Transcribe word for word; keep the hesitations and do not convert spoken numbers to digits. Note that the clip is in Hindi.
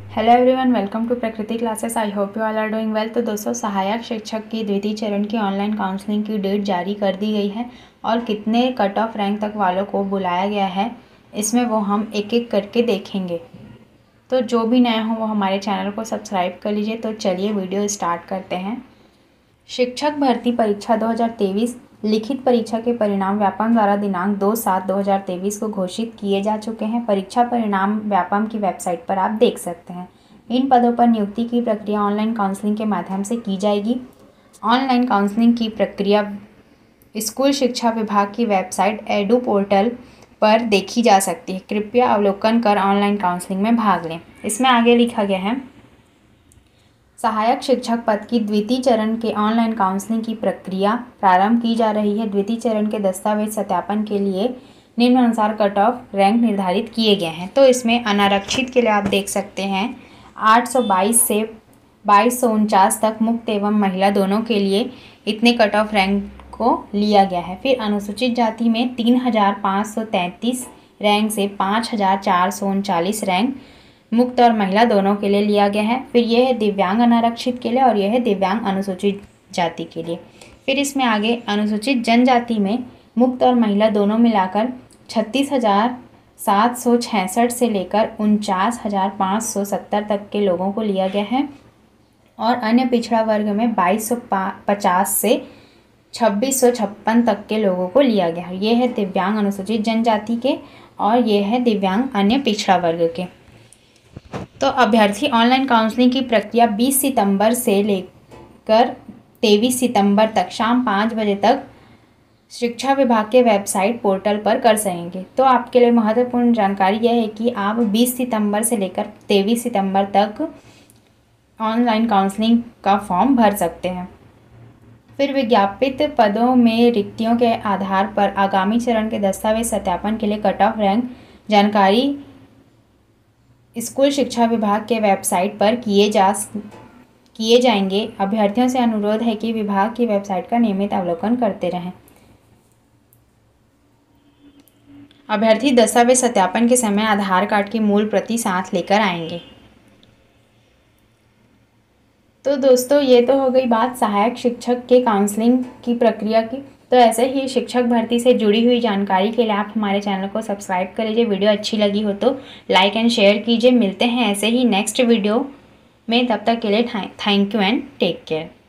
Hello everyone, welcome to Prakriti classes. I hope you all are doing well. तो दोस्तों, सहायक शिक्षक की द्वितीय चरण की ऑनलाइन काउंसलिंग की डेट जारी कर दी गई है और कितने कट ऑफ रैंक तक वालों को बुलाया गया है इसमें वो हम एक एक करके देखेंगे। तो जो भी नए हों वो हमारे चैनल को सब्सक्राइब कर लीजिए। तो चलिए वीडियो स्टार्ट करते हैं। शिक्षक भर्ती परीक्षा दो हज़ार तेईस लिखित परीक्षा के परिणाम व्यापम द्वारा दिनांक दो सात दो हज़ार तेईस को घोषित किए जा चुके हैं। परीक्षा परिणाम व्यापम की वेबसाइट पर आप देख सकते हैं। इन पदों पर नियुक्ति की प्रक्रिया ऑनलाइन काउंसलिंग के माध्यम से की जाएगी। ऑनलाइन काउंसलिंग की प्रक्रिया स्कूल शिक्षा विभाग की वेबसाइट एडू पोर्टल पर देखी जा सकती है। कृपया अवलोकन कर ऑनलाइन काउंसलिंग में भाग लें। इसमें आगे लिखा गया है, सहायक शिक्षक पद की द्वितीय चरण के ऑनलाइन काउंसलिंग की प्रक्रिया प्रारंभ की जा रही है। द्वितीय चरण के दस्तावेज सत्यापन के लिए निम्नानुसार कट ऑफ रैंक निर्धारित किए गए हैं। तो इसमें अनारक्षित के लिए आप देख सकते हैं आठ सौ बाईस से बाईस सौ उनचास तक, मुक्त एवं महिला दोनों के लिए इतने कट ऑफ रैंक को लिया गया है। फिर अनुसूचित जाति में तीन हज़ार पाँच सौ तैंतीस रैंक से पाँच हज़ार चार सौ उनचालीस रैंक मुक्त और महिला दोनों के लिए लिया गया है। फिर यह है दिव्यांग अनारक्षित के लिए और यह है दिव्यांग अनुसूचित जाति के लिए। फिर इसमें आगे अनुसूचित जनजाति में मुक्त और महिला दोनों मिलाकर छत्तीस हज़ार सात सौ छियासठ से लेकर उनचास हज़ार पाँच सौ सत्तर तक के लोगों को लिया गया है और अन्य पिछड़ा वर्ग में बाईस सौ पचास से छब्बीस सौ छप्पन तक के लोगों को लिया गया है। ये है दिव्यांग अनुसूचित जनजाति के और ये है दिव्यांग अन्य पिछड़ा वर्ग के। तो अभ्यर्थी ऑनलाइन काउंसलिंग की प्रक्रिया बीस सितंबर से लेकर तेईस सितंबर तक शाम पाँच बजे तक शिक्षा विभाग के वेबसाइट पोर्टल पर कर सकेंगे। तो आपके लिए महत्वपूर्ण जानकारी यह है कि आप बीस सितंबर से लेकर तेईस सितंबर तक ऑनलाइन काउंसलिंग का फॉर्म भर सकते हैं। फिर विज्ञापित पदों में रिक्तियों के आधार पर आगामी चरण के दस्तावेज सत्यापन के लिए कट ऑफ रैंक जानकारी स्कूल शिक्षा विभाग के वेबसाइट पर किए जा किए जाएंगे। अभ्यर्थियों से अनुरोध है कि विभाग की वेबसाइट का नियमित अवलोकन करते रहें। अभ्यर्थी दस्तावेज सत्यापन के समय आधार कार्ड की मूल प्रति साथ लेकर आएंगे। तो दोस्तों, ये तो हो गई बात सहायक शिक्षक के काउंसलिंग की प्रक्रिया की। तो ऐसे ही शिक्षक भर्ती से जुड़ी हुई जानकारी के लिए आप हमारे चैनल को सब्सक्राइब कर लीजिए। वीडियो अच्छी लगी हो तो लाइक एंड शेयर कीजिए। मिलते हैं ऐसे ही नेक्स्ट वीडियो में, तब तक के लिए thank you and take care.